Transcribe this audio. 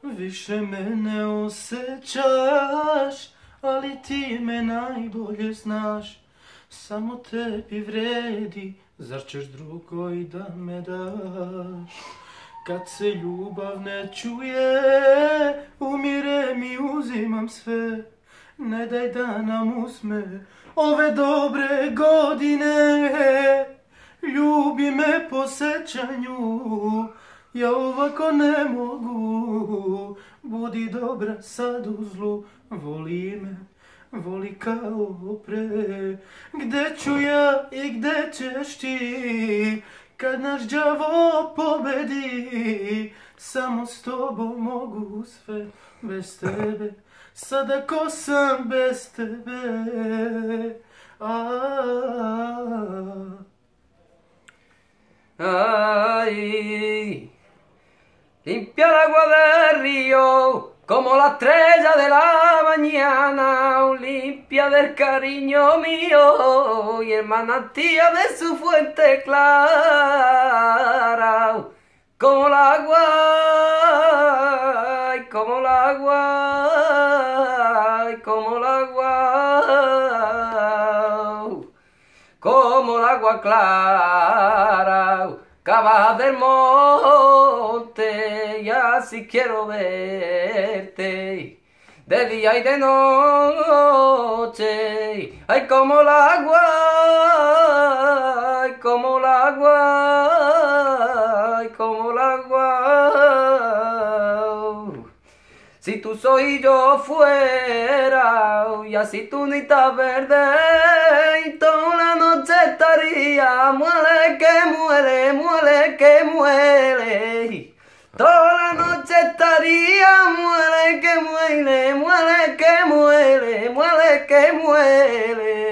Više me ne osjećaš, ali ti me najbolje znaš. Samo tebi vredi, zar ćeš drugoj da me daš? Kad se ljubav ne čuje, umirem i uzimam sve. Ne daj da nam uzme ove dobre godine. Ljubi me po sećanju, ja ovako ne mogu. Budi dobra sad u zlu, voli me, voli kao pre. Gde ću ja i gde ćeš ti, kad naš đavo pobedi? Samo s tobom mogu sve, bez tebe, sada ko sam bez tebe. Ay, limpia el agua del río como la estrella de la mañana, limpia del cariño mío y el manantial de su fuente clara, como el agua, ay, como el agua, ay, como el agua, como el agua clara, que baja del monte, y así quiero verte, de día y de noche. Ay, como el agua, ay, como el agua, ay, como el agua. Si tú soy yo fuera, y así tu nita verde, y toda la noche estaría, muere que muere, muere que muere. Toda la noche estaría, muere que muere, muere que muere, muere que muere.